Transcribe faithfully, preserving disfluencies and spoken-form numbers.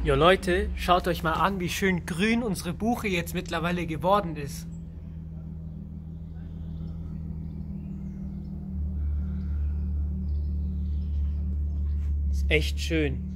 Jo Leute, schaut euch mal an, wie schön grün unsere Buche jetzt mittlerweile geworden ist. Ist echt schön.